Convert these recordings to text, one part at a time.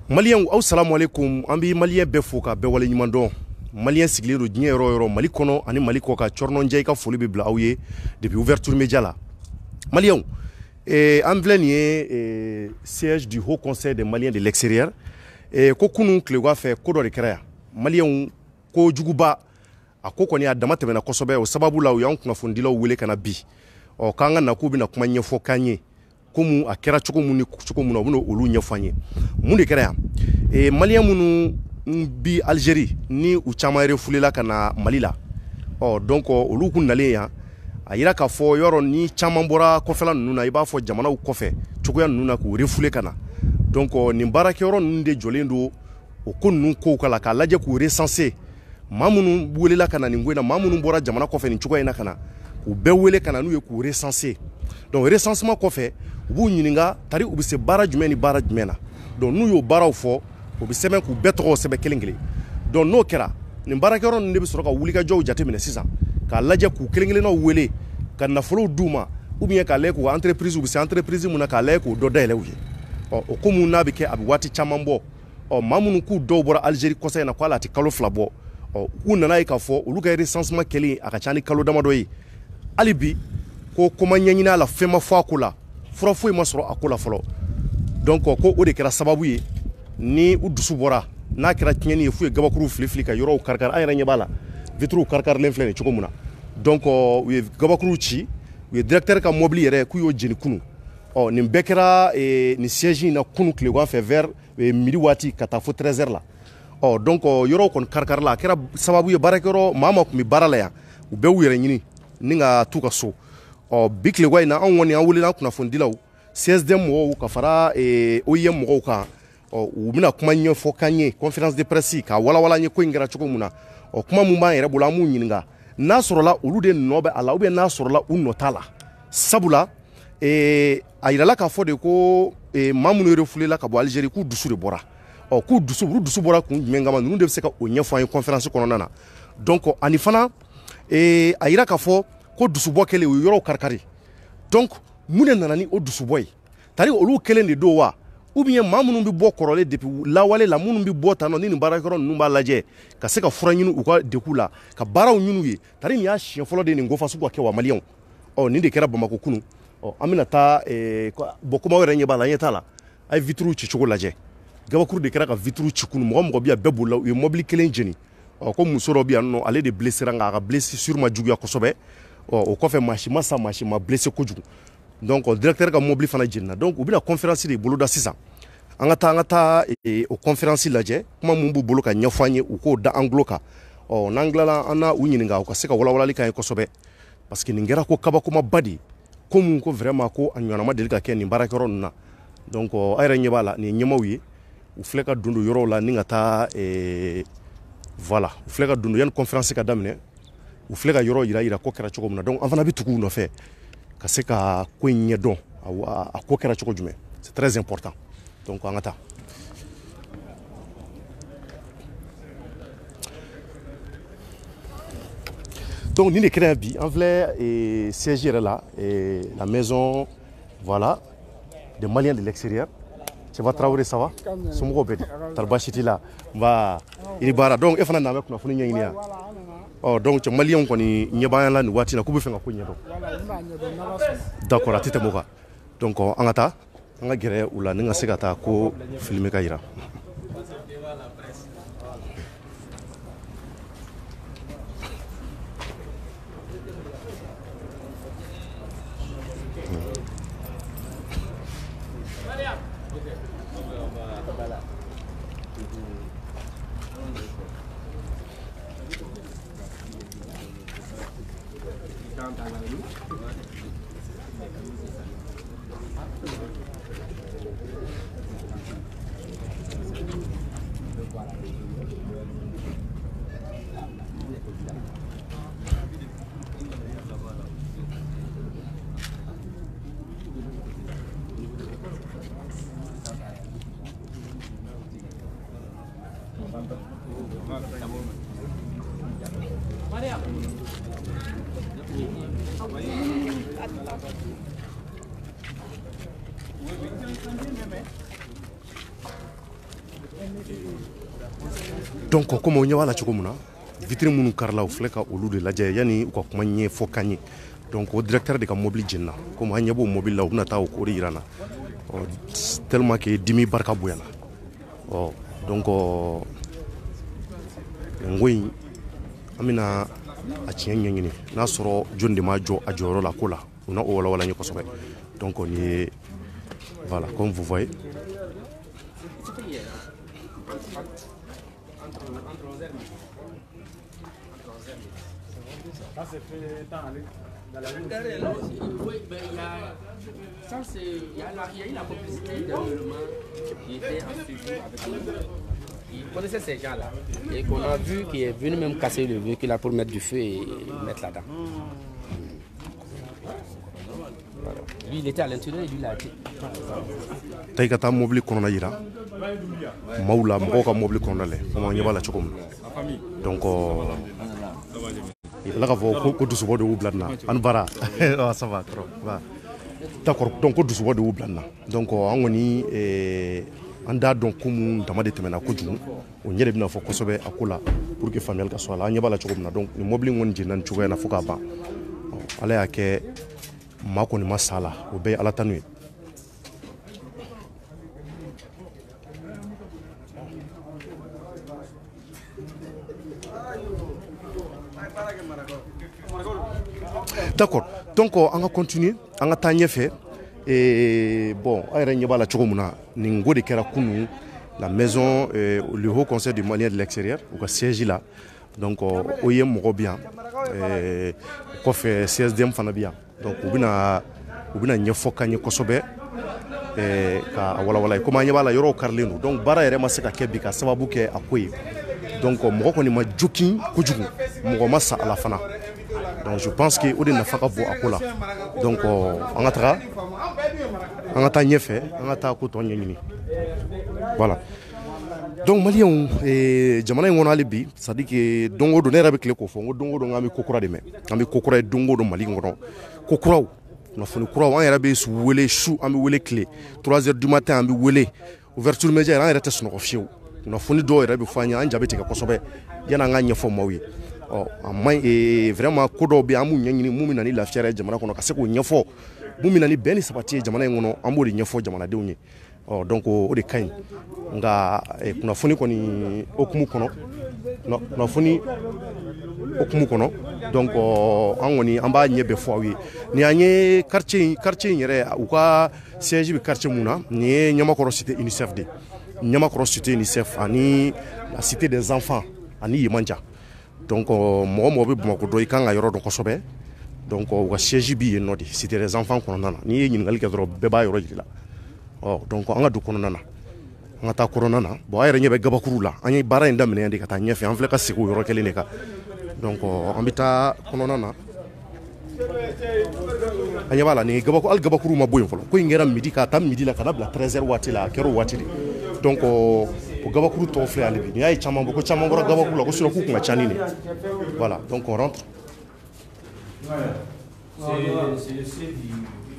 Malien aw salamu alaikum an bi malien bɛɛ fo ka bɛɛ wale ɲuman dɔn malien sigilen do diɲɛ yɔrɔ yɔrɔ Mali kɔnɔ ani Mali kɔ ka Cɔrɔnɔn Njayi ka foli bɛ bila aw ye depuis ouverture média la malien an filɛ nin ye siège du Haut Conseil des Maliens de l'extérieur ko kunun tilegan fɛ ko dɔ de kɛra yan malien ko juguba a ko kɔni a dama tɛmɛna kosɛbɛ o sababu la u y'an kunnafonidilaw wele kana bi k'an ka na k'u bɛna kuma ɲɛfɔ k'an ye komu a kɛra cogo mun ni cogo mun na u bɛna olu ɲɛfɔ an ye mun de kɛra yan malien minnu bi Algérie ni u caman refulela ka na Mali la donc olu kun nalen yan a yira k'a fɔ yɔrɔ ni caman bɔra kɔfɛla ninnu na i b'a fɔ jamanaw kɔfɛ cogoya ninnu na k'u refule ka na donc nin baarakɛyɔrɔ ninnu de jɔlen do o ko ninnu kow kala k'a lajɛ k'u recenser maa minnu welela ka na nin ko in na maa minnu bɔra jamana kɔfɛ nin cogoya in na ka na k'u bɛɛ wele ka na n'u ye k'u recenser donc recensement kɔfɛ u b'u ɲininka tari u bɛ se baara jumɛn ni baara jumɛn na donc n'u y'o baaraw fɔ u bɛ sɛbɛn k'u bɛɛ tɔgɔ sɛbɛn kelen kelen donc n'o kɛra nin baarakɛyɔrɔ ninnu de bɛ sɔrɔ ka wulikajɔw jateminɛ sisan k'a lajɛ k'u kelen kelennaw wele ka nafolow d'u ma ou bien k'a lajɛ k'u ka entreprise u bɛ se entreprise mun na k'a lajɛ k'o dɔ dayɛlɛ u ye o ko mun n'a bɛ kɛ a bɛ waati caman bɔ maa minnu k'u dɔw bɔra Algérie kɔsa in na k'ale a tɛ kalo 2 bɔ u nana ye k'a fɔ olu ka recensement kɛlen a ka ca ni kalo damadɔ ye hali bi ko ma ɲɛɲini a la fɛn ma fɔ a ko la fura foyi ma sɔrɔ a ko la fɔlɔ donc ko o de kɛra sababu ye ni u dusu bɔra n'a kɛra tiɲɛni ye f'u ye gabakuru fili ka yɔrɔw karikari an yɛrɛ ɲɛ b'a la vitres karikarilen filɛ nin cogo mun na donc u ye gabakuru ci u ye directeur ka mobili yɛrɛ k'u y'o jeni kunu nin bɛɛ kɛra nin siège in na kunu tilegan fɛ vers midi waati ka taa fo 13h la donc yɔrɔw kɔni karikari la a kɛra sababu ye baarakɛyɔrɔ maa ma tun bɛ baara la yan u bɛɛ y'u yɛrɛ ɲini ni ka t'u ka so bi tilegan in na an kɔni an welela kunnafonidilaw CSDM mɔgɔw ka fara OIM mɔgɔw kan u bɛna kuma ɲɛfɔ k'an ye conférence de presse k'a walawala an ye ko in kɛra cogo mun na kuma mun b'an yɛrɛ bolo an b'u ɲininka n'a sɔrɔla olu de nɔ bɛ a la ou bien n'a sɔrɔla u nɔ t'a la sabula a yirala k'a fɔ de ko maa minnu refulela ka bɔ Algérie k'u dusu de bɔra k'u dusu bɔra kun jumɛn kama ninnu de bɛ se ka o ɲɛfɔ an ye conférence kɔnɔna na donc ani fana a yira k'a fɔ ko dusubɔ kɛlen u ye yɔrɔw karikari donc mun de nana ni o dusubɔ ye tari olu kelen de don wa ou bien maa minnu bɛ bɔ kɔrɔlen depuis lawale la minnu bɛ bɔ tan nɔ ni nin baarakɛyɔrɔ ninnu b'a lajɛ ka se ka fura ɲini u ka degun la ka baaraw ɲini u ye tari nin y'a siɲɛ fɔlɔ de nin ko fasugu ka kɛ wa maliyɛnw nin de kɛra Bamako kunun an bɛna taa bɔn kumaw yɛrɛ ɲɛ b'a la an ɲɛ t'a la a ye vitres ci cogo lajɛ gabakuru de kɛra ka vitres ci kunun mɔgɔ mɔgɔ bɛ yan bɛɛ bolila u ye mobili kelen jeni ko muso dɔ bɛ yan nɔ ale de blessera nka a ka blessure ma juguya kosɛbɛ o kɔfɛ mansi ma sa mansi ma blessé kojugu donc directeur ka mobili fana jenina donc u bɛna conférence de boloda sisan an ka taa o conférence lajɛ kuma mun b'u bolo ka ɲɛfɔ an ye u k'o da an tulo kan n'an tilala an na u ɲininka u ka se ka walawalali k'an ye kosɛbɛ parce que nin kɛra ko kabakomaba de ko mun ko vraiment ko a ɲɔgɔnna ma deli ka kɛ nin baarakɛyɔrɔ ninnu na donc a yɛrɛ ɲɛ b'a la nin ye ɲɛmaaw ye u filɛ ka don yɔrɔw la ni ka taa voilà u filɛ ka don yanni conférence ka daminɛ u filɛ ka yɔrɔ yira ko kɛra cogo min na donc an fana bɛ tugu u nɔfɛ ka se ka ko in ɲɛ dɔn a ko kɛra cogo jumɛn c'est très important donc an ka taa donc nin de kɛra yan bi an filɛ siège yɛrɛ la la maison voilà des Maliens de l'extérieur Seba Traoré ça va somɔgɔw bɛ di tari baasi t'i la nba i ni baara donc e fana na bɛ kunnafoni ɲɛɲini yan donc cɛ maliyɛnw kɔni ɲɛ b'an la nin waati na k'u bɛ fɛ ka ko ɲɛdɔn d'accord a tɛ tɛmɛ o kan donc an ka taa an ka gɛrɛ u la ni ka se ka taa ko filmer ka yira donc comme on ɲɛ b'a la cogo min na vitre minnu karila u filɛ ka olu de lajɛ yani u ka kuma ɲɛfɔ kan ye donc o directeur de ka mobile jenina comme an ɲɛ b'o mobile la u bɛna taa o ko de yira na tellement que dimi barika bonyana donc ngo in an bɛna a tiɲɛ ɲɛɲini n'a sɔrɔ jɔn de ma jɔ a jɔyɔrɔ la ko la u na o walawala n ye kosɛbɛ donc ni ye voilà comme vous voyez. Ça c'est fait dans la rue. Oui, mais il y a eu la publicité d'un monument qui était en studio avec nous. Il connaissait ces gens-là. Et qu'on a vu qui est venu même casser le véhicule là pour mettre du feu et mettre là-dedans. Voilà. Lui, il était à l'intérieur et lui, il a été. Taïkata mobile qu'on a ira. Maoula, Mboka mobile qu'on a là. On y va la chocoum. Donc, là, on va voir du souvent de Oublana. Anbara. Ça va, d'accord. Donc, du souvent de Oublana. Donc, on y est. Anda donc comme damade temena ko djum o nyere bina fo kosobe akula pour que famille ka soit la nyaba la chogum na donc ni mobile ngon jinan chuga na fuka ba ala yake mako ni masala o be ala tanu d'accord donc on va continuer on va tagner fait. Et bon, la maison, le Haut Conseil du Malien de l'extérieur, au siège là. Donc, on y est bien. On fait CSDM Fanabia. Donc, on a une foka ni kosobe. Comment y a la yoro carlino. Donc, bara ere maseka kebika sababu ke akui. Donc, on ko ni ma jukin kujugu. Mo masa à la fana. Donc je pense que au n'a pas à Kola. Donc on a voilà. Donc Malien et Jamana on a libi, ça dit que dongo donner avec les kofo, dongo donga mi kokura de me. Ami kokura dongo do Mali ngono. Kokura na foni kura on era be su wele chou ami wele clé. 3h du matin ami wele. Ouverture média en rete sono fiu. Na foni do era be fanya an jabete ka kosobe. Yana nga nyefo mawi. Et vraiment kodo be amu nyanyini mumi nani la fiere jamana kono kaseko nyefo mumi nani beni sabati jamana ngono amuri nyefo jamana de unye donc o de kain nga kuna foni koni okumu kono na foni okumu kono donc angoni amba nyebe fo wi ni anye quartier nyere u ka siège bi quartier muna ni Nyamakoro cité UNICEF de Nyamakoro cité UNICEF ani la cité des enfants ani Yemanja. Donc, moi, je suis un peu de Kosobe. Donc, je suis un peu de c'était les enfants qu'on a. Ni y a une bébé donc, on a du corona. On a ta corona. Bon, il y a un gabakuru là. On y a un barra indemné de Catania. On fait un séjour au Rokeleka. Donc, on a corona. On y a là. Ni gabakuru ma bouillon. Quand il y a midi, quand midi la canable 13h watts la kero watts. Donc, gabakuru to frère alibi ni ay chama boko chama ngora gabakuru la ko sura ku nga chanini voilà donc on rentre c'est le chef du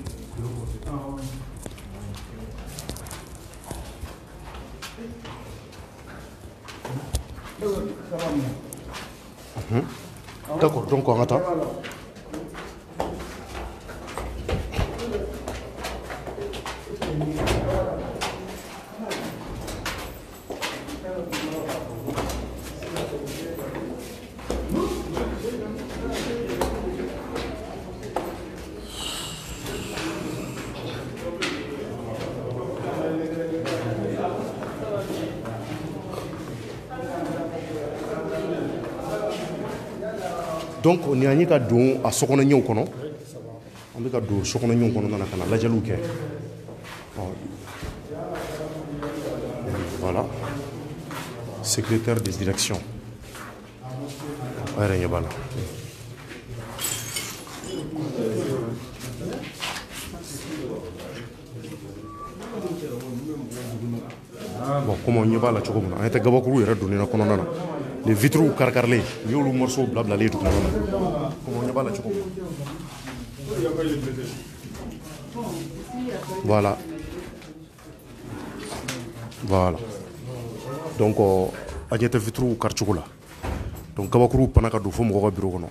d'accord donc on attend donc on y a ni ka don a sokona ñew kono on be ka do sokona ñew kono na kana la jalu ke voilà secrétaire de direction ay reñe bala bon comme on y va la choco on était gabakuru yere do ni na kono nana les vitraux carcarlés, il y a le morceau blabla tout le monde. Comment on y va la choco? Voilà. Voilà. donc a ɲɛ tɛ vitre kari cogo la donc kabakuru pana ka don fo mɔgɔ ka bureau kɔnɔ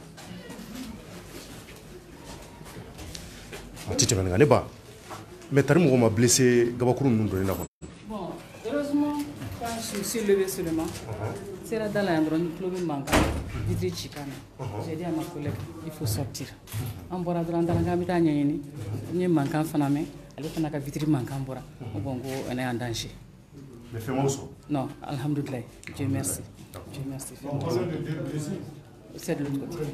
a ti tɛmɛ nin kan ne ba mais tari mɔgɔ ma blessé kabakuru ninnu donni na kɔnɔ. Bon, heureusement quand je me suis levé seulement sera dans la endroit ni tulo bɛ mankan vitre ci kan na j'ai dit à ma collègue il faut sortir an bɔra dɔrɔn an taara k'an bɛ taa ɲɛɲini n ye mankan fana mɛn ale fana ka vitre mankan bɔra bon ko on est en danger. mais fɛn m'aw sɔrɔ. Non, alhamdoulilah, Dieu merci. Dieu merci. C'est de l'autre côté.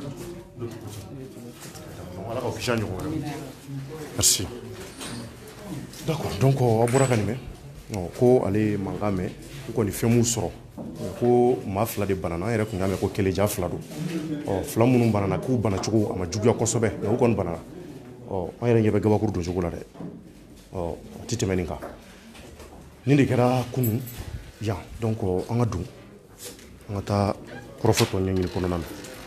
Ala ka kisi a ɲɔgɔn wɛrɛ. Merci. D'accord, donc a bɔra ka nin mɛn ko ale ye mankan mɛn ko kɔni fɛn m'u sɔrɔ ko maa fila de banana an yɛrɛ tun y'a mɛn ko keleja fila don fila minnu banana k'u bana cogo a ma juguya kosɛbɛ mais u kɔni banana an yɛrɛ ɲɛ bɛ gabakuru don cogo la dɛ a ti tɛmɛ nin kan nin de kɛra kunun yan donc an ka don an ka taa kɔrɔfɔ tɔ ɲɛɲini kɔnɔna na.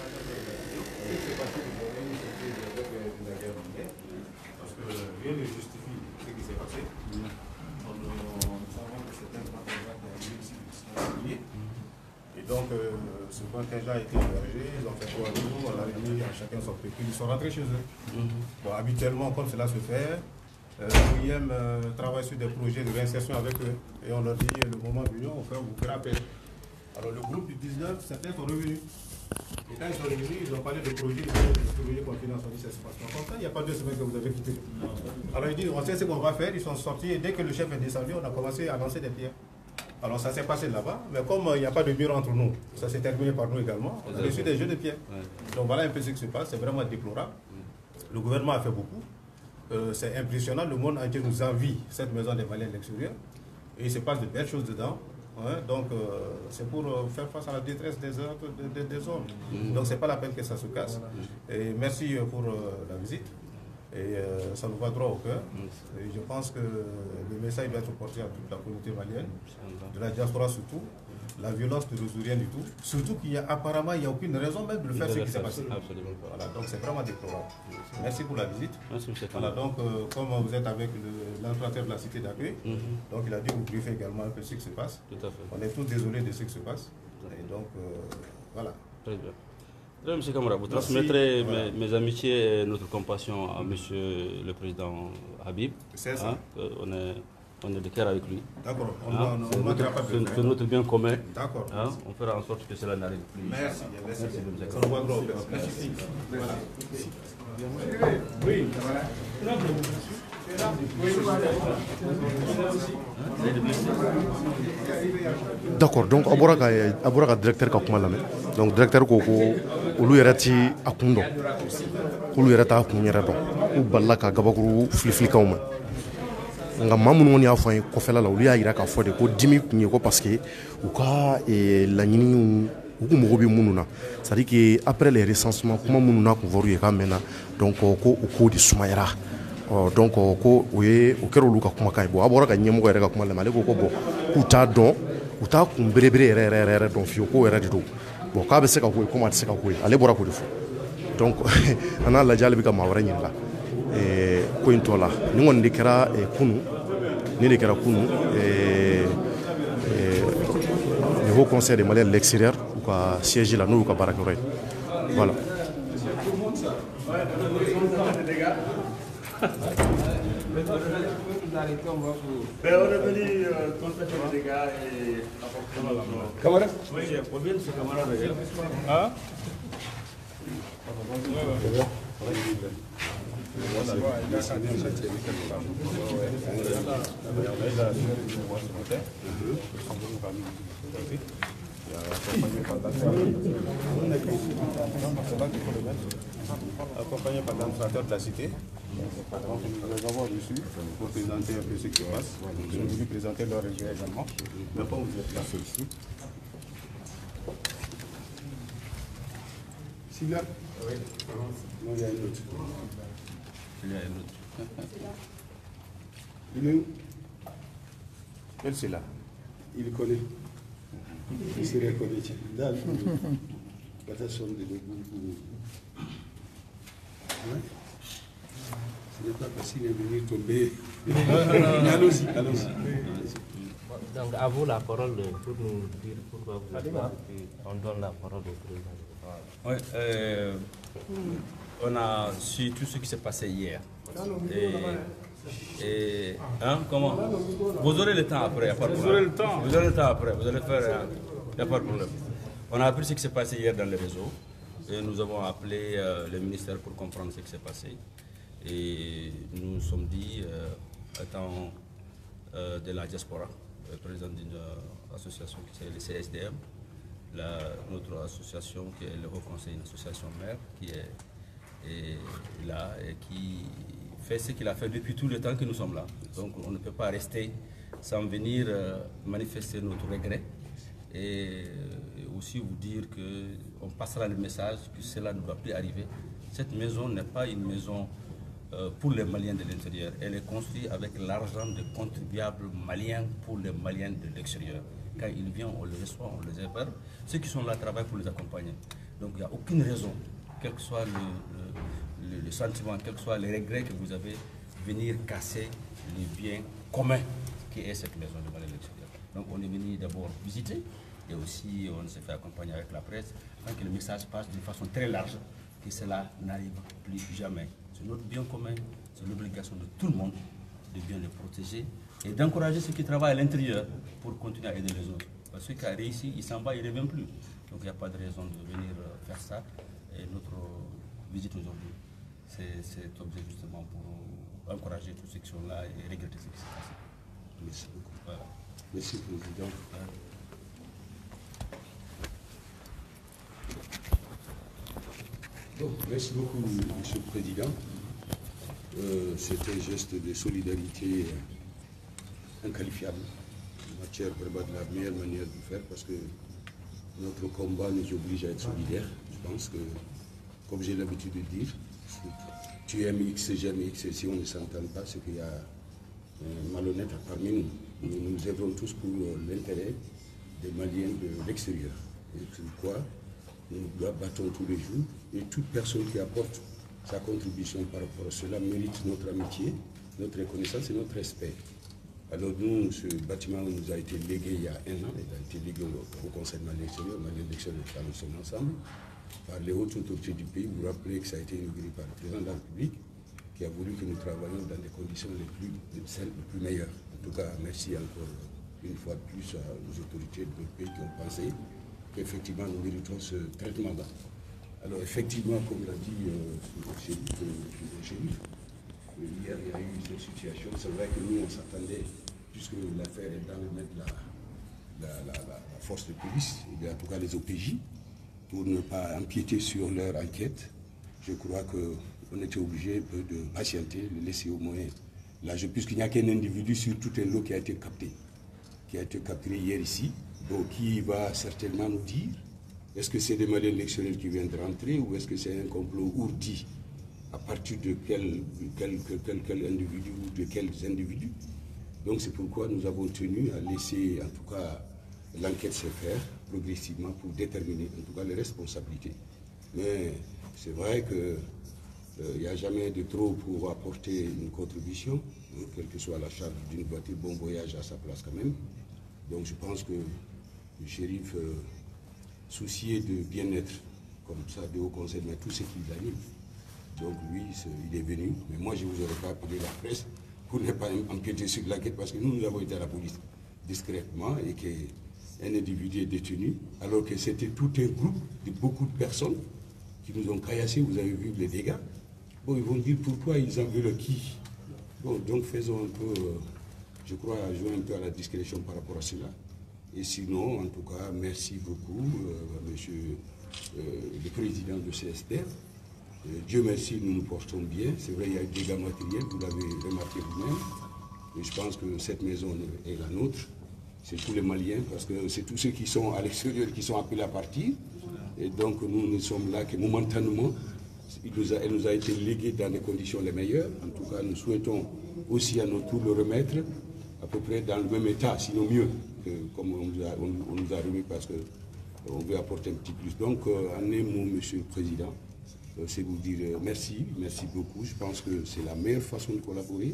Donc, ce contingent a été hébergé, ils ont fait quoi avec nous, on a remis à chacun son pécule, ils sont rentrés chez eux. Bon, habituellement, comme cela se fait, l'OIM travaille sur des projets de réinsertion avec eux. Et on leur dit, le moment venu, on vous fera appel. Alors, le groupe du 19, certains sont revenus. Et quand ils sont revenus, ils ont parlé de projets, de projets confidence, on dit, ça se passe pas comme ça, il n'y a pas 2 semaines que vous avez quitté. Alors, ils disent, on sait ce qu'on va faire, ils sont sortis, et dès que le chef est descendu, on a commencé à lancer des pierres. Alors ça s'est passé là-bas, mais comme il n'y a pas de mur entre nous, ça s'est terminé par nous également, on a reçu des jeux de pierre. Donc voilà un peu ce qui se passe, c'est vraiment déplorable. Le gouvernement a fait beaucoup, c'est impressionnant, le monde entier nous envie cette maison des Maliens de l'extérieur, et il se passe de belles choses dedans. Donc c'est pour faire face à la détresse des hommes. Donc c'est pas la peine que ça se casse. Et merci pour la visite. Et ça nous va droit au cœur. Et je pense que le message doit être porté à toute la communauté malienne, de la diaspora surtout. La violence ne résout rien du tout. Surtout qu'il y a apparemment il n'y a aucune raison même de le faire ce qui s'est passé. Voilà, donc c'est vraiment déplorable. Merci pour la visite. Voilà, donc comme vous êtes avec l'entrateur de la cité d'accueil, donc il a dit vous briefer également un peu ce qui se passe. Tout à fait. On est tous désolés de ce qui se passe. Et donc voilà. Très bien. Monsieur Kamara, vous transmettrez mes amitiés et notre compassion à Monsieur le Président Habib. C'est ça. On est de cœur avec lui. D'accord. C'est notre bien commun. D'accord. On fera en sorte que cela n'arrive plus. Merci. Ça nous va droit au cœur. Merci. Voilà. Oui. D'accord, donc a bɔra ka directeur ka kuma lamɛn donc directeur ko olu yɛrɛ ti a kun dɔn k'olu yɛrɛ t'a kun yɛrɛ dɔn k'u balila ka gabakuru filifilikaw ma nka maa minnu kɔni y'a fɔ an ye kɔfɛla la olu y'a yira k'a fɔ de ko dimi kun ye ko parce que u ka laɲiniw u kun mago bɛ minnu na c'est à dire que après les recensements kuma minnu n'a kun fɔr'u ye k'a mɛnna donc ko o ko de sumayara donc ko o kɛra olu ka kumakan ye bon a bɔra ka ɲɛmɔgɔ yɛrɛ ka kuma lamɛn ale ko bon k'u t'a dɔn u t'a kun berebere yɛrɛ dɔn fiyewu k'o yɛrɛ de don bon k'a bɛ se ka ko ye komi a tɛ se ka ko ye ale bɔra k'o de fɔ donc an n'a lajɛ ale bɛ ka maa wɛrɛ ɲininka ko in tɔ la nin kɔni de kɛra kunun le haut conseil des Maliens de l'extérieur u ka siège la n'o y'u ka baarakɛyɔrɔ ye voilà. On est venu constater les dégâts et camarade. Oui, j'ai un problème, c'est camarade. Hein? Accompagné par l'administrateur de la cité. Nous les avons reçus pour présenter un peu ce qui se passe. Ils ont voulu présenter leur regret également. Mais pas vous êtes là ici. Si là? Oui. Non, il y a une autre. Il y a une autre. Il est où? Elle, c'est là. Il connaît. Il se reconnaît. Là, attention de l'eau. Ce n'est pas facile de venir tomber. Allons-y, allons-y. Donc à vous la parole pour nous dire pourquoi vous êtes là, et puis on donne la parole au président. Oui, on a su tout ce qui s'est passé hier. Comment? Vous aurez le temps après, il n'y a pas de problème. Vous aurez le temps. Vous aurez le temps après, vous allez faire, il n'y a pas de problème. On a appris ce qui s'est passé hier dans les réseaux et nous avons appelé le ministère pour comprendre ce qui s'est passé. Et nous nous sommes dit, étant de la diaspora, président d'une association qui s'appelle le CSDM, notre association qui est le Haut Conseil, une association mère qui est là et qui fait ce qu'il a fait depuis tout le temps que nous sommes là. Donc on ne peut pas rester sans venir manifester notre regret et aussi vous dire qu'on passera le message que cela ne doit plus arriver. Cette maison n'est pas une maison pour les Maliens de l'intérieur. Elle est construite avec l'argent des contribuables maliens pour les Maliens de l'extérieur. Quand ils viennent, on les reçoit, on les héberge. Ceux qui sont là travaillent pour les accompagner. Donc il n'y a aucune raison, quel que soit le sentiment, quel que soit les regrets que vous avez, venir casser les biens communs qui est cette maison de Maliens de l'extérieur. Donc on est venu d'abord visiter et aussi on s'est fait accompagner avec la presse afin que le message passe d'une façon très large, que cela n'arrive plus jamais. C'est notre bien commun, c'est l'obligation de tout le monde de bien le protéger et d'encourager ceux qui travaillent à l'intérieur pour continuer à aider les autres. Parce que celui qui a réussi, il s'en va, il ne revient plus. Donc il n'y a pas de raison de venir faire ça. Et notre visite aujourd'hui, c'est cet objet justement pour encourager tous ceux qui sont là et regretter ce qui s'est passé. Merci beaucoup. Voilà. Merci, Président. Bon, merci beaucoup, Monsieur le Président. C'est un geste de solidarité inqualifiable, en matière vraiment de la meilleure manière de faire, parce que notre combat nous oblige à être solidaires. Je pense que, comme j'ai l'habitude de dire, tu aimes X, j'aime X, et si on ne s'entend pas, c'est qu'il y a un malhonnête parmi nous. Nous œuvrons tous pour l'intérêt des Maliens de l'extérieur. Et c'est pourquoi nous battons tous les jours, et toute personne qui apporte sa contribution par rapport à cela mérite notre amitié, notre reconnaissance et notre respect. Alors nous, ce bâtiment nous a été légué il y a 1 an, il a été légué au Conseil de l'extérieur, Maliens de l'extérieur nous sommes ensemble, par les hautes autorités du pays. Vous vous rappelez que ça a été inauguré par le président de la République, qui a voulu que nous travaillions dans des conditions les plus meilleures. En tout cas, merci encore une fois de plus aux autorités de notre pays qui ont pensé qu'effectivement nous méritons ce traitement-là. Alors effectivement, comme l'a dit le shérif, hier il y a eu cette situation. C'est vrai que nous on s'attendait, puisque l'affaire est dans le maître de la force de police, et en tout cas les OPJ, pour ne pas empiéter sur leur enquête. Je crois qu'on était obligé de patienter, de laisser au moins l'âge, puisqu'il n'y a qu'un individu sur tout un lot qui a été capté, hier ici, donc qui va certainement nous dire est-ce que c'est des Maliens de l'extérieur qui viennent de rentrer ou est-ce que c'est un complot ourdi à partir de quel individu ou de quels individus. Donc c'est pourquoi nous avons tenu à laisser en tout cas l'enquête se faire progressivement pour déterminer en tout cas les responsabilités. Mais c'est vrai qu'il n'y a jamais de trop pour apporter une contribution, hein, quelle que soit la charge d'une voiture, bon voyage à sa place quand même. Donc je pense que le shérif, soucié de bien-être, comme ça, de haut conseil, mais tout ce qui l'anime. Donc lui, il est venu, mais moi je ne vous aurais pas appelé la presse pour ne pas empiéter sur l'enquête, parce que nous avons été à la police discrètement et qu'un individu est détenu, alors que c'était tout un groupe de beaucoup de personnes qui nous ont caillassés, vous avez vu les dégâts. Bon, ils vont dire pourquoi ils en veulent qui. Bon, donc faisons un peu, je crois, jouer un peu à la discrétion par rapport à cela. Et sinon, en tout cas, merci beaucoup, monsieur le président de CSDM. Dieu merci, nous nous portons bien. C'est vrai, il y a eu des dégâts matériels, vous l'avez remarqué vous-même. Mais je pense que cette maison est la nôtre. C'est tous les Maliens, parce que c'est tous ceux qui sont à l'extérieur qui sont appelés à partir. Et donc, nous ne sommes là que momentanément. Elle nous a été léguée dans les conditions les meilleures. En tout cas, nous souhaitons aussi à notre tour le remettre à peu près dans le même état, sinon mieux, que comme on nous a remis, parce qu'on veut apporter un petit plus. Donc, en un mot, Monsieur le Président, c'est vous dire merci beaucoup. Je pense que c'est la meilleure façon de collaborer.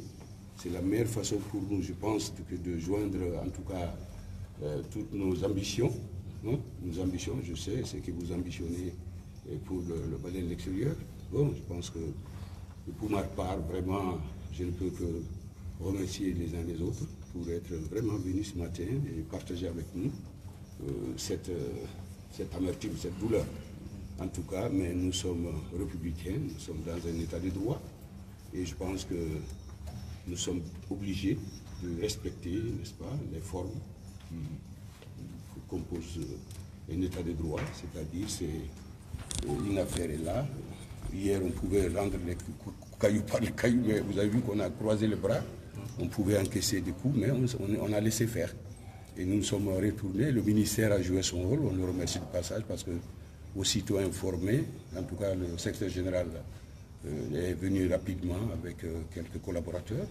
c'est la meilleure façon pour nous, je pense, de joindre en tout cas toutes nos ambitions. Non, nos ambitions, je sais, c'est que vous ambitionnez pour le balai de l'extérieur. Bon, je pense que pour ma part, vraiment, je ne peux que remercier les uns les autres pour être vraiment venus ce matin et partager avec nous cette amertume, cette douleur. En tout cas, mais nous sommes républicains, nous sommes dans un état de droit et je pense que nous sommes obligés de respecter, n'est-ce pas, les formes qui composent un état de droit, c'est-à-dire c'est une affaire est là. Hier, on pouvait rendre les cailloux par les cailloux, mais vous avez vu qu'on a croisé les bras, on pouvait encaisser des coups, mais on a laissé faire. Et nous nous sommes retournés, le ministère a joué son rôle, on le remercie de passage parce que aussitôt informé, en tout cas le secrétaire général est venu rapidement avec quelques collaborateurs.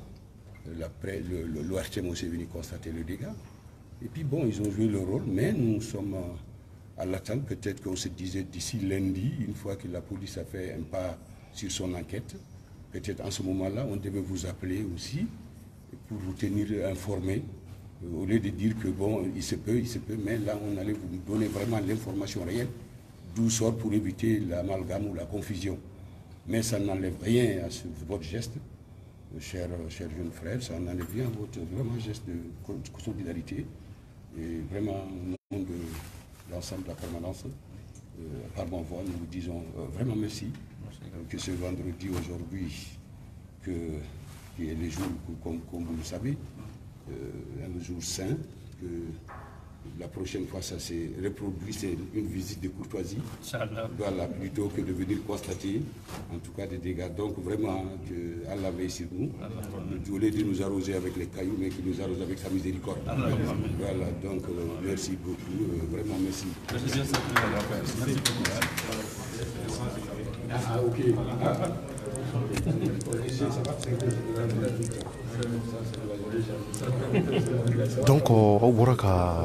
L'ORTM aussi est venu constater le dégât. Et puis bon, ils ont joué leur rôle, mais nous sommes à l'attente. Peut-être qu'on se disait d'ici lundi, une fois que la police a fait un pas sur son enquête, peut-être en ce moment-là, on devait vous appeler aussi pour vous tenir informés. Au lieu de dire que bon, il se peut, mais là, on allait vous donner vraiment l'information réelle, d'où sort pour éviter l'amalgame ou la confusion. Mais ça n'enlève rien à votre geste, cher jeune frère, ça n'enlève rien à votre vraiment geste de solidarité. Et vraiment, au nom de l'ensemble de la permanence, par mon voix, nous vous disons vraiment merci. Que ce vendredi aujourd'hui, qui est le jour, comme vous le savez, un jour saint, que la prochaine fois ça s'est reproduit, c'est une visite de courtoisie, voilà, plutôt que de venir constater en tout cas des dégâts. Donc vraiment que Allah veille sur nous, au lieu de nous arroser avec les cailloux, mais qu'il nous arrose avec sa miséricorde. Voilà, donc merci beaucoup, vraiment merci. Ok. Donc aw bɔra ka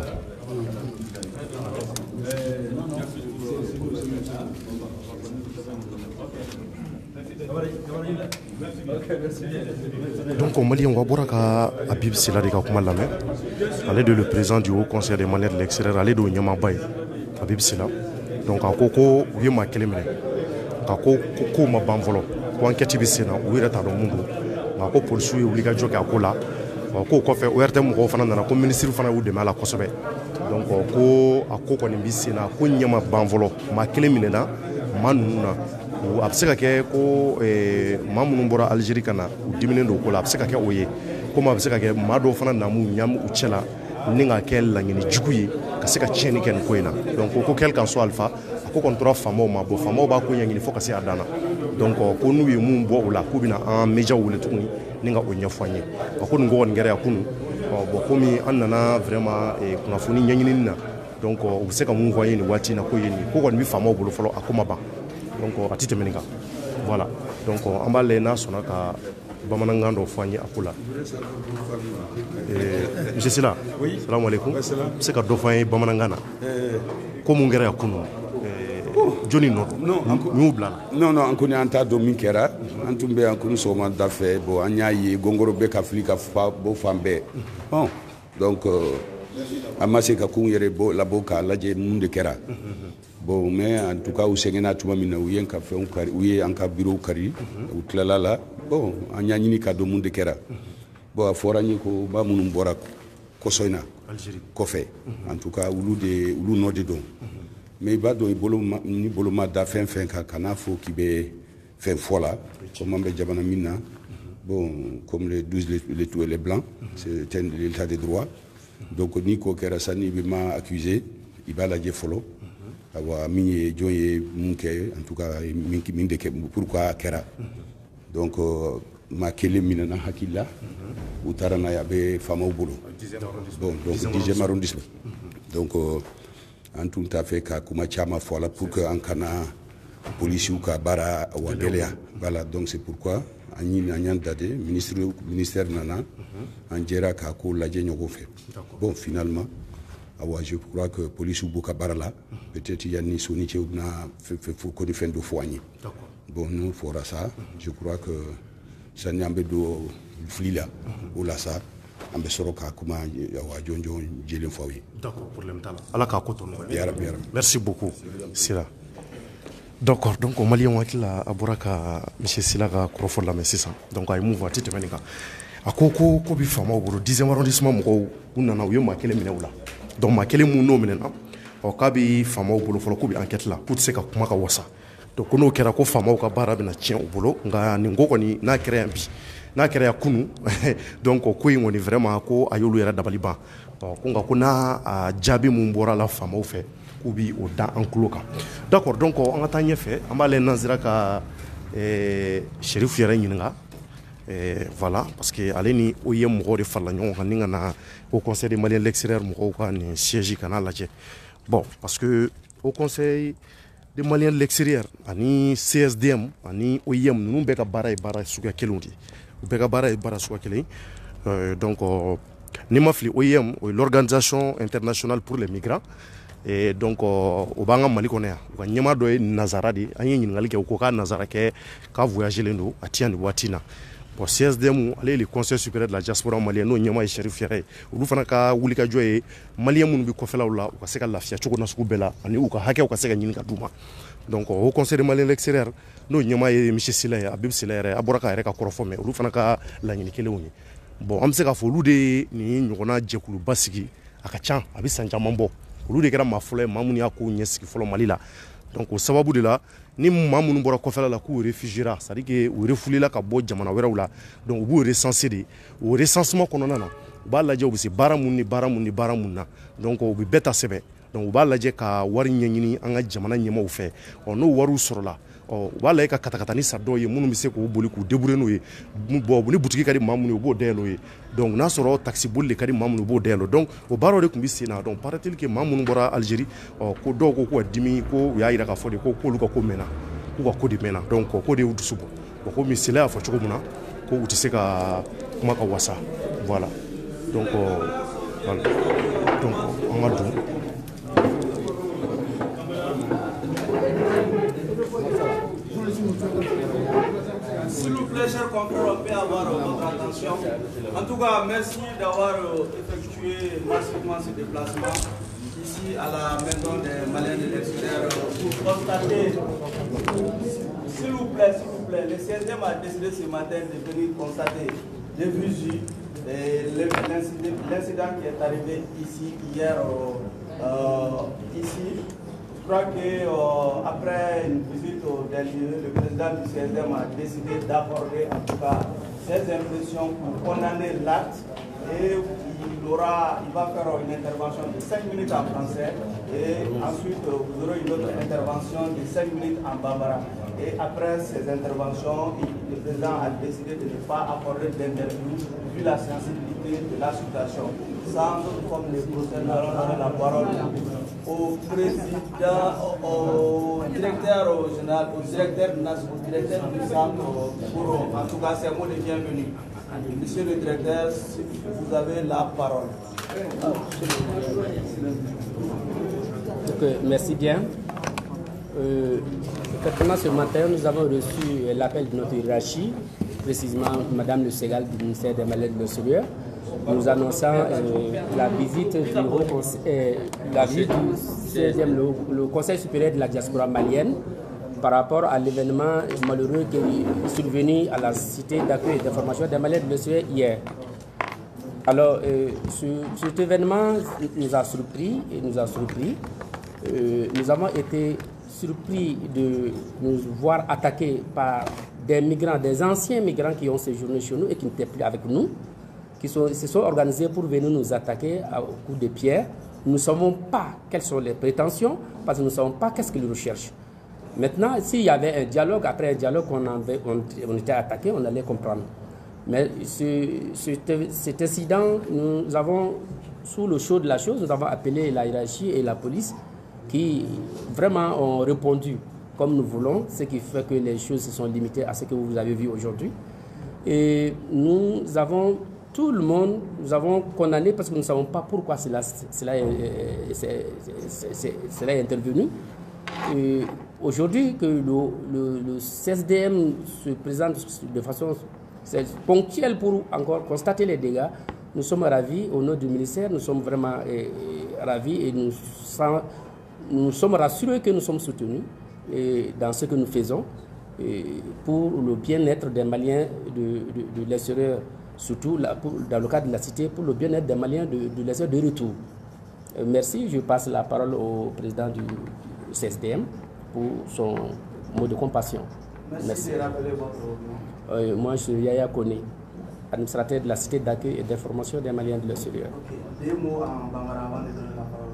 Maliens aw bɔra ka Habib Sila de ka kuma lamɛn, ale de le président du Haut Conseil des Maliens de l'extérieur, ale de o ɲɛmaaba ye Habib Sila. Donc a ko u ye maa kelen minɛ ka ko ma ban fɔlɔ, ko enquête bɛ sen na u yɛrɛ t'a dɔn mun don, nka ko polisiw ye wulikajɔ kɛ a ko la. Ko kɔfɛ ORTM mɔgɔw fana nana, ko ministre fana y'u dɛmɛ a la kosɛbɛ. Donc ko a ko kɔni bɛ sen na, ko ɲɛ ma ban fɔlɔ, maa kelen minɛna maa ninnu na. A bɛ se ka kɛ ko maa minnu bɔra Algérie ka na u diminen don ko la, a bɛ se ka kɛ o ye, komi a bɛ se ka kɛ maa dɔw fana namu ɲamu u cɛ la ni ka kɛ laɲini jugu ye ka se ka tiɲɛni kɛ nin ko in na. Donc ko quel qu'en soit alpha, a ko kɔni tora faamaw ma, bon faamaw b'a ko ɲɛɲini fo ka se a dan na. Donc ko n'u ye mun bɔ o la k'u bɛna an médias wele tuguni ni ka o ɲɛfɔ an ye. Ko nin ko kɔni kɛra yan kunun, bon komi an nana vraiment kunnafoni ɲɛɲinini na, donc u bɛ se ka mun fɔ an ye nin waati in na ko ye nin ko kɔni bɛ faamaw bolo fɔlɔ, a ko ma ban. Donc a tɛ tɛmɛ nin kan. Voilà, donc an b'a lajɛ n'a sɔnna ka bamanankan dɔ fɔ an ye a ko la. Monsieur Sila, salamu alaikum, bɛ se ka dɔ fɔ an ye bamanankan na ko mun kɛra yan kunun, jɔnni nɔ don y'u bila la? Non, an kɔni an t'a dɔn min kɛra, an tun bɛ yan kunun sɔgɔmada fɛ, bon an y'a ye gɔngɔrɔ bɛ ka fili ka bɔ fan bɛɛ. Donc an ma se ka kun yɛrɛ labɔ k'a lajɛ mun de kɛra. Bon, mais en tout cas u sɛgɛnna tuma min na u ye an ka fɛnw kari, u ye an ka bureau kari, u tilala la. Bon, an y'a ɲini ka dɔn mun de kɛra. Bon, a fɔra n ye ko ba minnu bɔra kɔsɔ in na kɔfɛ, en tout cas olu nɔ de dɔn. Mais i b'a dɔn ni bolo ma da fɛn fɛn kan kana fɔ k'i bɛ fɛn fɔ la, comme an bɛ jamana min na. Bon, comme les 12 les blancs, c'est l'état de droit. Donc ni ko kɛra sa ni bɛ ma accusé, i b'a lajɛ fɔlɔ. Awa min ye jɔn ye mun kɛ, en tout cas min de kɛ, pourquoi a kɛra. Donc maa kelen minɛna hakili la, u taara n'a ye a bɛ faamaw bolo. Bon, donc 10e arrondissement. Donc an tun t'a fɛ ka kuma caman fɔ a la pour que an kana polisiw ka baara wa gɛlɛya. Voilà, donc c'est pourquoi an y'an dade, ministère nana, an jɛra k'a ko lajɛ ɲɔgɔn fɛ. Bon, finalement, je crois que la police ou Bokabarala, peut-être il y a ni Soni qui a fait de foigner. Bon, nous, il faudra ça. Je crois que ça n'y a pas de Flila ou la sa ambe soroka kuma wa jonjo jelen fawi. D'accord, problème tala. Ala ka koto no. Ya rabbi. Merci beaucoup. Sira. D'accord, donc au Mali on a aburaka monsieur Sila ka krofo la mesisa. Donc ay move ati temenika. Akoko ko bi fama bolo 10e arrondissement mo unana uyo makele minewula. Donc makele mu no minena. O ka bi fama bolo folo ko bi enquête la pour se ka kuma ka wasa. Donc no kera ko fama ka bara bina tien o bolo nga ni ngoko ni na créer bi. Na créer kunu donc ko yi ngoni vraiment ko ayolu era dabali ba. Donc ko nga ko na jabi mu mbora la fama o fait. Ou bien au dans en cloquant. D'accord, donc on a tenu fait. On va aller dans Ziraka Chérif Yeringa. Voilà, parce que Aleni Oyem Moro de Falagnon, au Conseil des Maliens de l'extérieur, Moro, siège canal. Bon, parce que au Conseil des Maliens de l'extérieur, ani CSDM, ani Oyem, nous n'avons pas barré Souga Kelundi. Nous n'avons pas barré Souga Kelundi. Donc, Nimafli Oyem, l'Organisation internationale pour les migrants. Et donc au banga mali konea ko nyama do nazara di anyi ngali ke ko ka nazara ke ka voyager lendo atiani watina pour CSDM aller le conseil supérieur de la diaspora malienne no nyama Chérif Yere ulu fana ka wuli ka joye malien mun bi ko fela wala ko se ka lafia choko na suku bela ani u ka hake ko se ka nyini ka duma donc au conseil de malien l'extérieur no nyama monsieur Sila Abib Sila aboraka ere ka korofo me ulu fana ka la nyini kele woni bon am se ka fo ulu de ni nyona jekulu basigi aka chan abi sanja mambo olu de kɛra maa fɔlɔ ye maa minnu y'a ko ɲɛsigi fɔlɔ Mali la donc o sababu de la ni maa minnu bɔra kɔfɛla la k'u réfugiera c'est à dire que u refulila ka bɔ jamana wɛrɛw la donc u b'u recenser de o recensement kɔnɔna na u b'a lajɛ u bɛ se baara mun ni baara mun ni baara mun na donc u bɛ bɛɛ ta sɛbɛn donc u b'a lajɛ ka wari ɲɛɲini an ka jamana ɲɛmaaw fɛ n'o wariw sɔrɔla u b'a lajɛ ka katakata ni sa dɔw ye minnu bɛ se k'u boli k'u débrouiller n'o ye bon ni butigi ka di maa minnu ye u b'o dayɛlɛ o ye donc n'a sɔrɔ taxi boli de ka di maa minnu u b'o dayɛlɛ donc o baaraw de tun bɛ sen na donc paraît-il que maa minnu bɔra Algérie ko dɔw ko k'u ka dimi ko u y'a yira k'a fɔ de ko k'olu ka ko mɛnna k'u ka ko de mɛnna donc ko de y'u dusu bɔ bon komi Sila y'a fɔ cogo min na ko u tɛ se ka kuma ka wasa voilà donc voilà donc an ka don. S'il vous plaît, chers confrères, on peut avoir votre attention. En tout cas, merci d'avoir effectué massivement ce déplacement ici à la maison des Maliens de l'extérieur pour constater, s'il vous plaît, le CSDM a décidé ce matin de venir constater les vigiles et l'incident qui est arrivé ici, hier, ici. Je crois qu'après une visite au Delhi, le président du CSDM a décidé d'accorder en tout cas ses impressions pour condamner l'acte et il va faire une intervention de 5 minutes en français et ensuite vous aurez une autre intervention de 5 minutes en bambara. Et après ces interventions, le président a décidé de ne pas accorder d'interview vu la sensibilité de la situation. Sans comme les procès, nous allons donner la parole au président, au directeur général, au directeur du centre, pour en tout cas c'est un mot de bienvenue. Monsieur le directeur, vous avez la parole. Donc, merci bien. Effectivement, ce matin, nous avons reçu l'appel de notre hiérarchie, précisément Madame Le Ségal du ministère des Maliens de l'extérieur, nous annonçant la visite du le Conseil supérieur de la diaspora malienne par rapport à l'événement malheureux qui est survenu à la cité d'accueil et d'information des Maliens de l'extérieur hier. Alors, cet événement nous a surpris et nous a surpris. Nous avons été surpris de nous voir attaqués par des migrants, des anciens migrants qui ont séjourné chez nous et qui n'étaient plus avec nous, qui se sont organisés pour venir nous attaquer au coup de pierre. Nous ne savons pas quelles sont les prétentions, parce que nous ne savons pas qu'est-ce qu'ils recherchent. Maintenant, s'il y avait un dialogue, après un dialogue, on était attaqué, on allait comprendre. Mais cet incident, nous avons, sous le chaud de la chose, nous avons appelé la hiérarchie et la police qui vraiment ont répondu comme nous voulons, ce qui fait que les choses se sont limitées à ce que vous avez vu aujourd'hui. Et nous avons, tout le monde, nous avons condamné parce que nous ne savons pas pourquoi cela est intervenu. Aujourd'hui, que le CSDM se présente de façon C'est ponctuel pour encore constater les dégâts. Nous sommes ravis au nom du ministère, nous sommes vraiment ravis et nous sommes rassurés que nous sommes soutenus dans ce que nous faisons pour le bien-être des Maliens de l'extérieur, surtout dans le cadre de la cité, pour le bien-être des Maliens de l'extérieur de retour. Merci, je passe la parole au président du CSDM pour son mot de compassion. Merci. De rappeler votre nom. Moi, je suis Yaya Kone, administrateur de la cité d'accueil et d'information des Maliens de l'extérieur. Okay. Des mots en Bambara avant de donner la parole.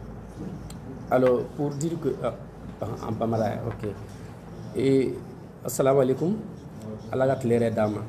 Alors, pour dire que... en Bambara, ok. Et assalamu alaikum, alaga tlere dama.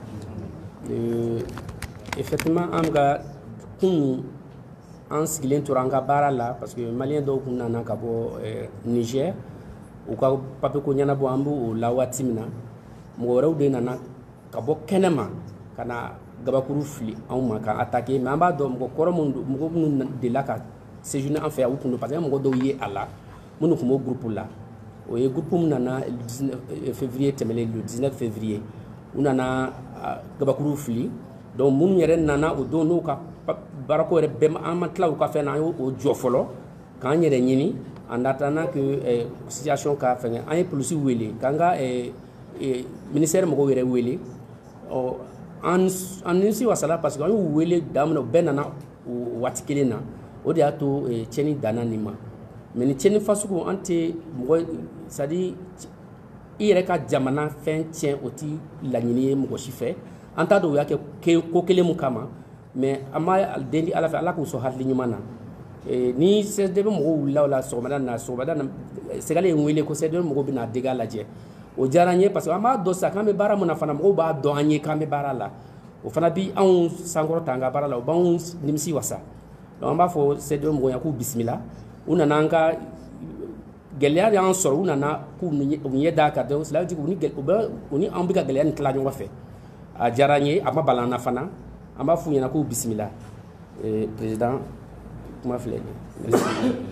Effectivement, amga kunu en sigilen turanga bara la parce que Malien do kunna na kabo Niger ou ka pape ko nyana bo ambu o la watimina mo rew de nana kabo kenema kana gabakuru fli en ma ka attaquer mais amba do mo koro mo de la ka séjourner en fait ou pour parce que mo do yé ala mo ko mo groupe là o ye groupe mo nana le 19 février temele le 19 février ou nana gabakuru fli donc mun yere nana o do no ka barako re bem amatla ou ka fe na o jofolo kan yere nyini en attendant que situation ka fe an police wele kanga ministère mo were wele o an nisi wasala parce que on wele damno benana watikele na o de ato cheni dana nima mais ni cheni fasuko ante mo sadi ire ka jamana fen tien oti lanyini mo shife anta do yake ko kele mu kama mais ama dendi ala fa ala ko so hatli nyumana ni CSDB mo wala sobada na segale ngwele ko CSDB mo bina dega laje o jaranye parce que ama do sa kambe bara mo na fana mo ba do anye kambe bara la o fana bi an sangoro tanga bara la o ba on nimsi wasa donc amba fo CSDB mo yaku bismillah una nanga geliar yan soro una na ku ni da ka do cela dit ni gel o ni ambika geliar ni tla nyonga fe a jaranye ama balana fana amba fu yana ko bismillah président comment faire merci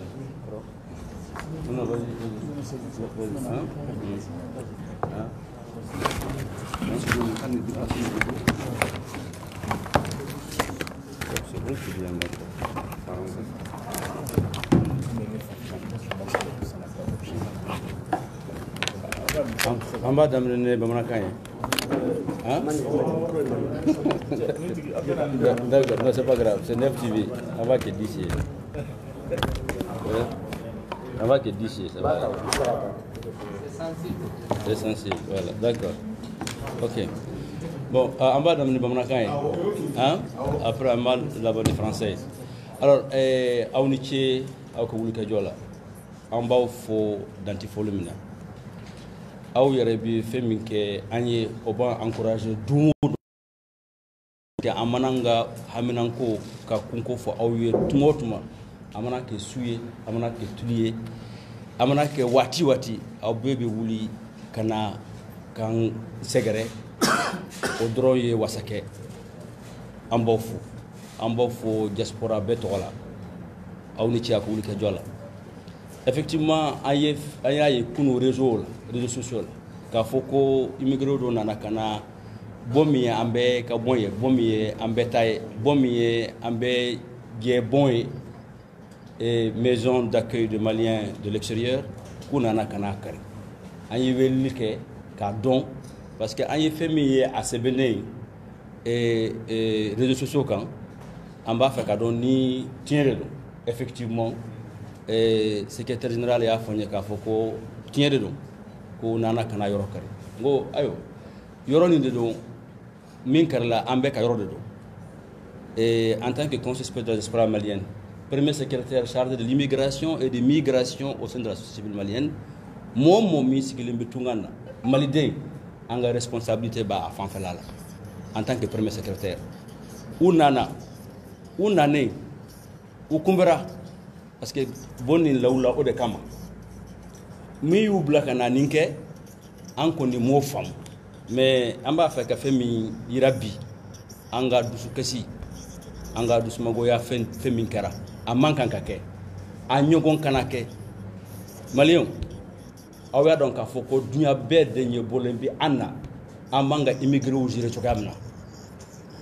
non vas-y c'est bon tu viens mettre en bas d'amener Bamanakan. Hein? D'accord, non, c'est pas grave, c'est 9 TV. On va que d'ici. On va que d'ici, ça va. C'est sensible, voilà, d'accord. Ok. Bon, en bas d'amener Bamanakan. Hein? Après, en bas là-bas des Français. Alors, Aouniché, Aokoulika Djola, en bas, il faut d'antifolie. Aw yɛrɛ bi fɛn min kɛ an ye o b'an encourager don o don que an mana an ka haminanko ka kunko fɔ aw ye tuma o tuma a mana kɛ su ye a mana kɛ tulu ye a mana kɛ waati waati aw bɛɛ bɛ wuli ka na k'an sɛgɛrɛ o dɔrɔn ye wasakɛ an b'aw fo diaspora bɛɛ tɔgɔ la aw ni ce a ka wuli kɛ jɔ la. Effectivement, il y a des réseaux sociaux. Quand faut que immigré do nana kana bomi ambe ka bonye bomi ambe tay bomi ambe die bonye et maison d'accueil de Maliens de l'extérieur kunana kana kari. Ayi welike ka don parce que ayi femi a sebene et réseaux sociaux kan amba fa ka don ni tienre do effectivement secrétaire général ya fanya ka foko tienre do ko nana kana yoro kare ngo ayo yoro ni de do min karla ambe ka yoro de do et en tant que conseiller spécial de la diaspora malienne premier secrétaire chargé de l'immigration et de migration au sein de la société civile malienne mon mi sigile mbetungana maliden anga responsabilité ba fanfela en tant que premier secrétaire unane ukumbera parce que bonni lawla o de kama mi yu blaka na ninke an ko ni mo fam mais amba fa ka femi irabi anga dusu kasi anga dusu mago ya femi kara amankan ka ke anyogon kanake malion awya donc ka foko dunya be de nye bolembi anna amanga immigré o jire chokamna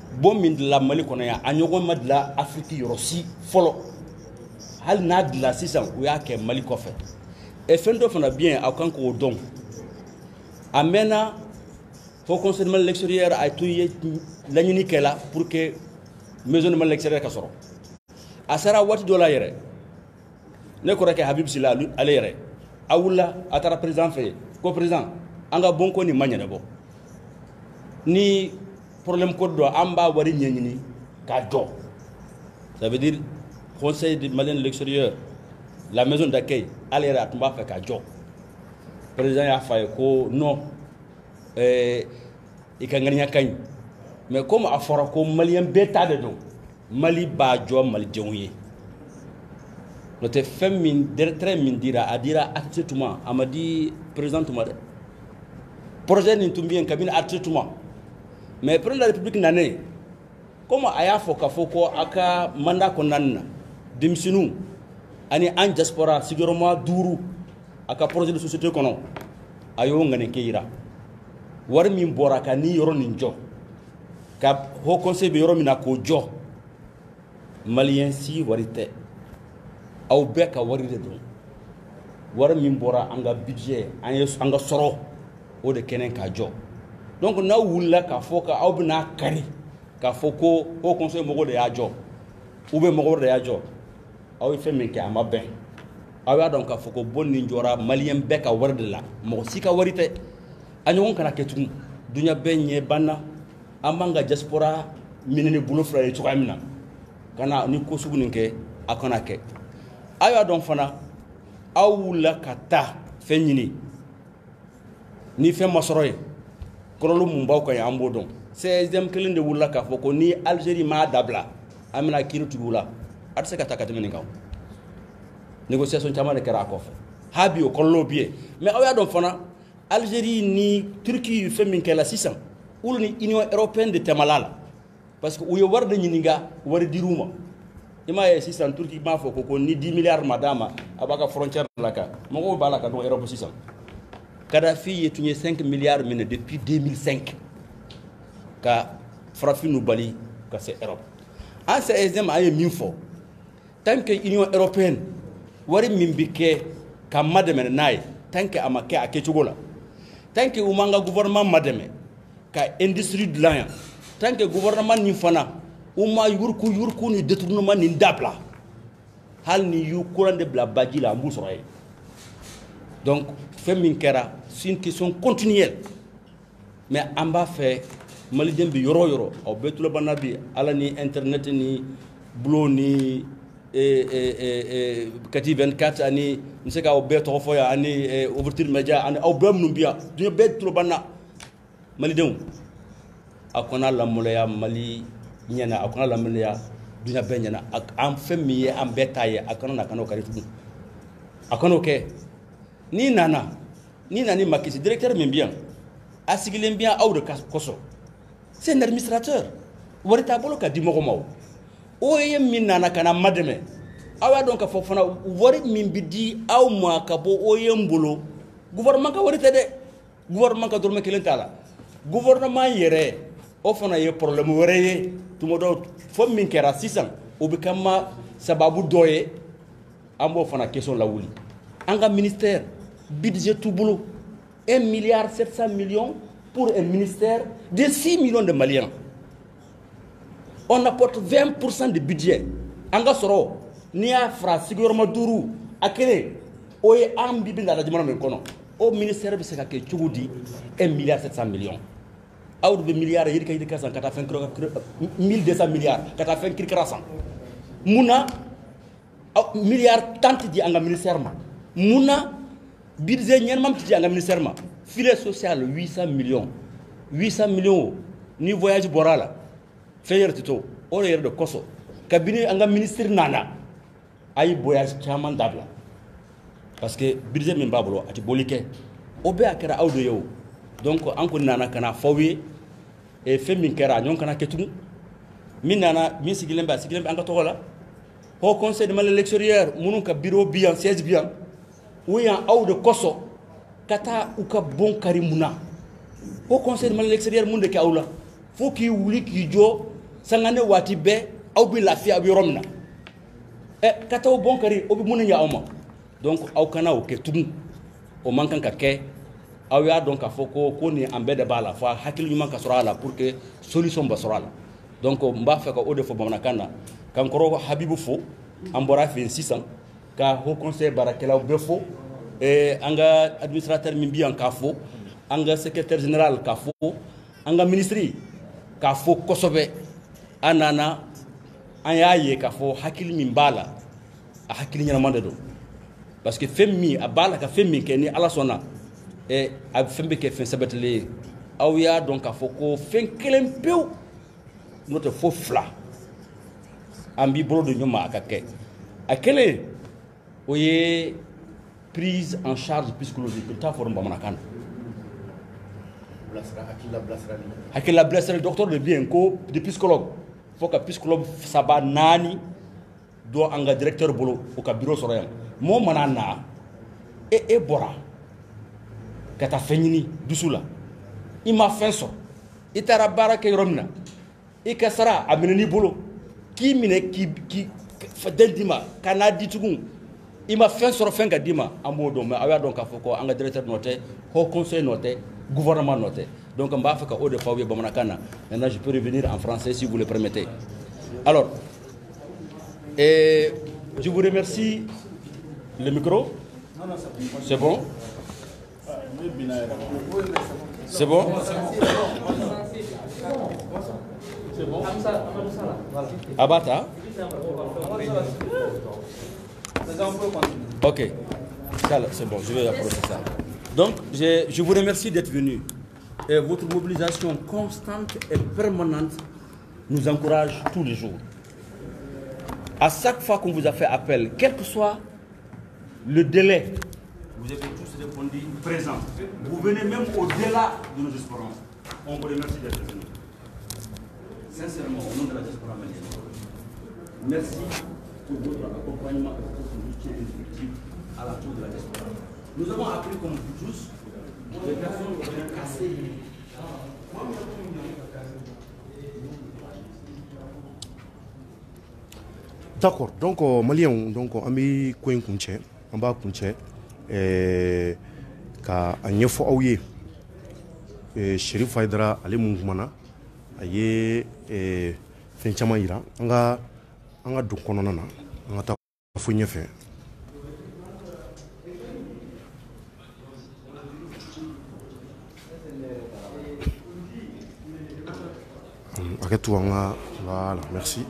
bon min dilan Mali kɔnɔ yan a ɲɔgɔn ma dilan Afrique yɔrɔ si fɔlɔ hali n'a dilan sisan u y'a kɛ Mali kɔfɛ et fɛn dɔ fana bien aw kan k'o dɔn a mɛnna Haut Conseil de Mali l'extérieur a tun ye laɲini kɛla pour que maison de Mali l'extérieur ka sɔrɔ a sera waati dɔ la yɛrɛ ne kɔrɔkɛ Habib Sila ale yɛrɛ a wulila a taara président fɛ yen ko président an ka bon ko nin ma ɲɛnabɔ ni problème ko dɔ an b'a wari ɲɛɲini k'a jɔ ça veut dire Conseil de Mali de l'extérieur la maison d'accueil ale yɛrɛ a tun b'a fɛ k'a jɔ président y'a fɔ a ye ko non i ka ŋaniya ka ɲi mais comme a fɔra ko maliyɛn bɛɛ ta de don Mali b'a jɔ malidenw ye n'o tɛ fɛn min trait min dira a dira acte tuma a ma di président tuma dɛ projet nin tun bɛ yen kabini acte tuma mais président de la république nanen comme a y'a fɔ k'a fɔ ko a ka mandat kɔnɔna na denmisɛnninw ani an diaspora sigiyɔrɔma 5 a ka projet de société kɔnɔ a y'o ŋanike yira wari min bɔra ka ni yɔrɔ nin jɔ ka Haut Conseil bɛ yɔrɔ min na k'o jɔ maliyɛn si wari tɛ aw bɛɛ ka wari de don wari min bɔra an ka budget an ka sɔrɔ o de kɛnɛ k'a jɔ donc n'aw wulila k'a fɔ k'aw bɛna kari k'a fɔ ko Haut Conseil mɔgɔw de y'a jɔ ou bien mɔgɔw de y'a jɔ aw ye fɛn min kɛ a ma bɛn aw y'a dɔn k'a fɔ ko bon nin jɔra maliyɛn bɛɛ ka wari de la mɔgɔ si ka wari tɛ a ɲɔgɔn kana kɛ tugun duɲa bɛɛ ɲɛ banna an b'an ka diaspora minɛ bolo fila ye cogoya min na kana ni ko sugu nin kɛ a kana kɛ a y'a dɔn fana aw wulila ka taa fɛn ɲini ni fɛn ma sɔrɔ ye kɔrɔlu mun b'aw kan an b'o dɔn 16e kelen de wulila k'a fɔ ko ni Algérie m'a dabila an bɛna kiiri tugu la a tɛ se ka taa ka tɛmɛ nin kan négociation caman de kɛra a kɔfɛ habi o kɔlɔlɔw bɛ yen mais aw y'a dɔn fana Algérie ni Turquie ye fɛn min kɛla sisan olu ni Union européenne de tɛmɛla la parce que u ye wari de ɲininka wari dir'u ma i m'a ye sisan Turquie b'a fɔ ko ni 10 milliards ma d'a ma a b'a ka frontière la kan mɔgɔw b'a la ka dɔn Europe sisan Kadhafi ye tun ye 5 milliards minɛ depuis 2005 ka farafinnu bali ka se Europe an 16e an ye min fɔ tant que Union européenne wari min bɛ kɛ ka ma dɛmɛ n'a ye tant que a ma kɛ a kɛcogo la tant que u m'an ka gouvernement ma dɛmɛ ka industrie dilan yan tant que gouvernement nin fana u ma yuruku ni détournement nin dabila hali ni y'u courant de bila baji la an b'u sɔrɔ yen donc fɛn min kɛra c'est une question continuelle mais an b'a fɛ maliden bɛ yɔrɔ o yɔrɔ aw bɛɛ tulo banna bi ala ni internet ni bulo ni Kati 24 ani n se k'aw bɛɛ tɔgɔ fɔ yan ani ouverture média ani aw bɛɛ minnu bɛ yan diɲɛ bɛɛ tulo banna malidenw a kana lamaloya Mali ɲɛna a kana lamaloya duɲa bɛɛ ɲɛna an fɛn min ye an bɛɛ ta ye a kana na kan'o kari tugun a kan'o kɛ ni nana ni Macky Sall directeur min bɛ yan a sigilen bɛ yan aw de kosɔn c'est un administrateur wari t'a bolo ka di mɔgɔ ma o ye min nana ka na ma dɛmɛ aw y'a dɔn k'a fɔ fana wari min bɛ di aw ma ka bɔ OEM bolo gouvernement ka wari tɛ dɛ gouvernement ka dɔrɔmɛ kelen t'a la gouvernement yɛrɛ o fana ye problème wɛrɛ ye tuma dɔw fɔ min kɛra sisan o bɛ kɛ ma sababu dɔ ye an b'o fana question lawuli an ka ministère budget t'u bolo 1,7 milliard pour un ministère de 6 millions de Maliens. On apporte 20% de budget. En cas soro, ni a fra sigurama duru akele oye ambibi na la jamana men kono. Au ministère be se ka ke chugudi 1,7 milliard. Aw de milliards yiri kay de kasan kata fin 1200 milliards kata fin kirkrasan. Muna milliard tant di anga ministère ma. Muna budget ñen mam ti anga ministère ma. Filet social 800 millions. 800 millions ni voyage borala. Faire tito o yɛrɛ de kɔsɔ kabini an ka ministre nana ayi voyage caman dabila parce que budget min b'a bolo a tɛ boli kɛ o bɛɛ a kɛra aw de ye o donc an kɔni nana ka na f'aw ye fɛn min kɛra a ɲɔgɔn kana kɛ tugun min nana min sigilen bɛ an ka tɔgɔ la Haut Conseil de Mali l'extérieur minnu ka bureau bi yan siège bi yan u yan aw de kɔsɔ ka taa u ka bon kari mun na Haut Conseil de Mali l'extérieur mun de kɛ aw la fo k'i wuli k'i jɔ sangane wati be aw bi lafiya aw bi romna kataw bon kari o bi mun ya awma donc aw kana o ke tugun o mankan ka ke aw ya donc a foko ko ni ambe de bala fa hakil nyuma ka sura la pour que solution ba sura la donc mba fa ka o de fo bamanakana kan koro habibu fo ambora fi 600 ka ho conseil barakela be fo anga administrateur min bi an ka fo anga secrétaire général ka fo anga ministre ka fo kosobe anana an y'a ye k'a fɔ hakili min b'a la a hakili ɲɛnama de don parce que fɛn min a b'a la ka fɛn min kɛ ni ala sɔnna a fɛn bɛ kɛ fɛn sɛbɛtilen ye aw y'a dɔn k'a fɔ ko fɛn kelen pewu n'o tɛ fo fila an b'i bolo don ɲɔgɔn ma a ka kɛ a kelen o ye prise en charge psychologique t'a fɔ bamanankan na hakilila bilasirali docteur de bien ko de psychologue faut que psychologue saba nani do anga directeur bolo o ka bureau soro yam mo manana e bora kata fenyini dusula ima fenso itara barake romna e kasara aminani bolo ki mine ki fadendima kana ditugun ima fenso fenga dima amodo ma awa donc afoko anga directeur noté ho conseil noté gouvernement noté donc on va faire au de Faoué Bamanakana. Maintenant je peux revenir en français si vous le permettez. Alors, je vous remercie. Le micro? C'est bon? C'est bon? C'est bon? Abata? Ok. C'est bon, je vais approcher ça. Donc, je vous remercie d'être venu. Et votre mobilisation constante et permanente nous encourage tous les jours. À chaque fois qu'on vous a fait appel, quel que soit le délai, vous avez tous répondu présent. Vous venez même au-delà de nos espérances. On vous remercie d'être venu. Sincèrement, au nom de la diaspora malienne, merci pour votre accompagnement et votre soutien indéfectible à la tour de la diaspora. Nous avons appris comme vous tous, les personnes qui ont cassé. D'accord, donc Malien, donc on a ko in kunche, on ba kunche ka anyefo awye Chérif Aïdara ale mungumana aye fen chama ira anga do konona na anga ta fo nyefe. Voilà, merci.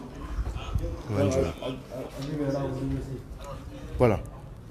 Voilà.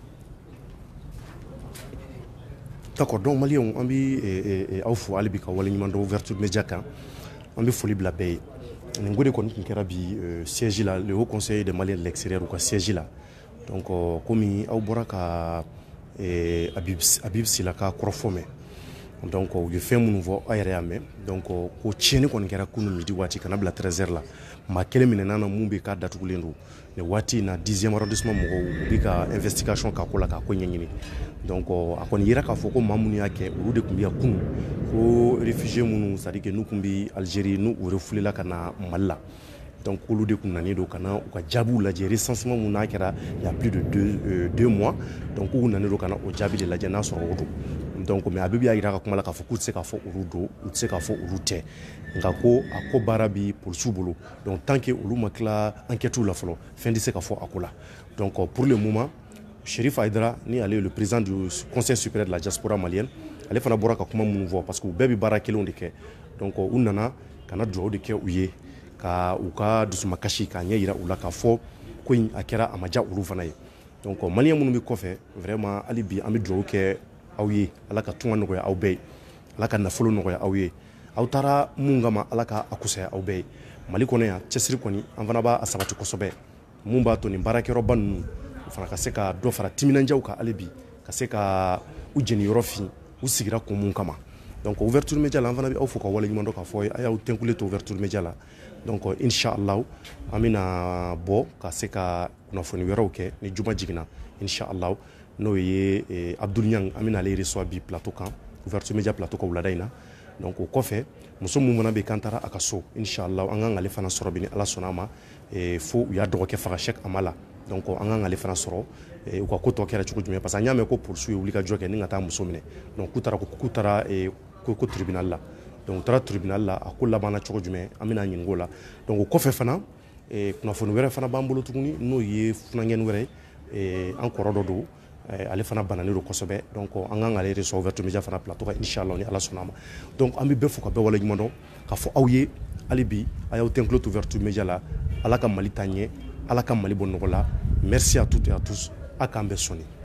D'accord, donc Mali, on a fait alibi ka wala nyimando ouverture média kan. On a fait la paix. On a kon kerabi siège là le haut conseil des Maliens de l'extérieur ou ka siège là. Donc comme au boraka Habib Silaka Krofome. Donc je fais mon nouveau aérien donc au tieni kon kera kunu midi wati kana bla 13h là ma kele minena na mumbe ka datukulendu ne wati na 10e arrondissement mo ubika investigation ka kola ka ko nyanyini donc akon yira ka foko mamuni yake urude kumbia kun ko réfugié munu sadi ke nukumbi Algérie nu urefulila kana malla donc ulude kunani do kana uka jabu la jeri recensement muna kera il y a plus de 2 mois donc unani do kana o jabi de la jana so rodo donc mais abibi ayira ka kumala ka fo kutse ka fo urudo utse ka fo urute ngako ako barabi pour subulu donc tant que ulu makla enquête la folo fin de se ka fo akola donc pour le moment Chérif Aïdara ni allé le président du conseil supérieur de la diaspora malienne allé fana bora ka kuma mun vo parce que bebi barakelo ndike donc unana kana do de ke uye ka uka dusuma kashi ka nyira ula ka fo ko akera amaja ulu fana ye donc malien mun bi kofe vraiment alibi ami do ke awye alaka tunga nogoya awbe alaka nafolo nogoya awye awtara mungama alaka akusaya awbe malikono ya chesiri koni anvana ba asabati kosobe mumba to ni barakero banu fana kaseka do fara timinanjaw ka alibi kaseka ujeni yorofi usigira ko mun kama donc ouverture média la anvana bi awfuka wala nyimando ka foy aya utenkule to ouverture média la donc inshallah amina bo kaseka nafoni weroke ni juma jigina inshallah no ye Abdoul Niang amina le reçoit bi plateau kan ouverture média plateau ko wuladaina donc o kɔfɛ muso mun fana bɛ kan taara a ka so inshallah an kan ale fana sɔrɔ bi ni ala sɔnna a ma fo u y'a dɔgɔkɛ faga Cheikh Amala donc an kan ale fana sɔrɔ u ka ko tɔ kɛra cogo jumɛn parce que an y'a mɛn ko police ye wuli ka jɔ kɛ ni ka taa muso minɛ donc k'u taara ko tribunal la donc u taara tribunal la a ko labanna cogo jumɛn an bɛna ɲininka o la donc o kɔfɛ fana kunnafoni wɛrɛ fana b'an bolo tuguni n'o ye funangɛni wɛrɛ ye an kɔrɔ dɔ don ale fana bananen don kosɛbɛ donc an kan k'ale reçoit Ouverture Media fana plateau kan inshallah ni ala sɔnna a ma donc an bɛ bɛɛ fo ka bɛɛ waleɲuman dɔn k'a fɔ aw ye hali bi a y'aw tɛnkulo to Ouverture Media la ala ka Mali taa ɲɛ ala ka Mali bɔ nɔgɔ la merci à toutes et à tous a k'an bɛɛ sɔni